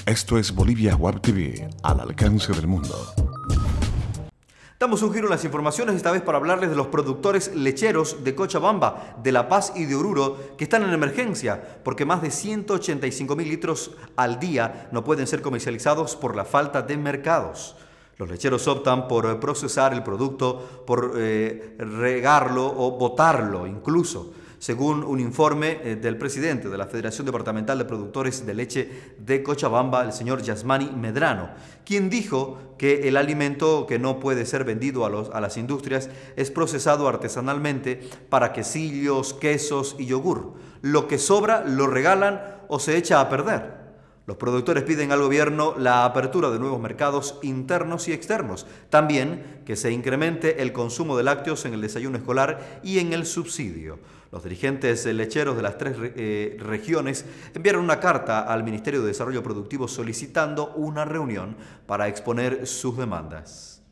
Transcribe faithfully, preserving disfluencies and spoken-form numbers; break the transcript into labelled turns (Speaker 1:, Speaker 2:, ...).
Speaker 1: Esto es Bolivia Web T V, al alcance del mundo.
Speaker 2: Damos un giro en las informaciones, esta vez para hablarles de los productores lecheros de Cochabamba, de La Paz y de Oruro, que están en emergencia porque más de ciento ochenta y cinco mil litros al día no pueden ser comercializados por la falta de mercados. Los lecheros optan por procesar el producto, por eh, regarlo o botarlo incluso, según un informe eh, del presidente de la Federación Departamental de Productores de Leche de Cochabamba, el señor Yasmani Medrano, quien dijo que el alimento que no puede ser vendido a, los, a las industrias es procesado artesanalmente para quesillos, quesos y yogur. Lo que sobra lo regalan o se echa a perder. Los productores piden al gobierno la apertura de nuevos mercados internos y externos. También que se incremente el consumo de lácteos en el desayuno escolar y en el subsidio. Los dirigentes lecheros de las tres eh, regiones enviaron una carta al Ministerio de Desarrollo Productivo solicitando una reunión para exponer sus demandas.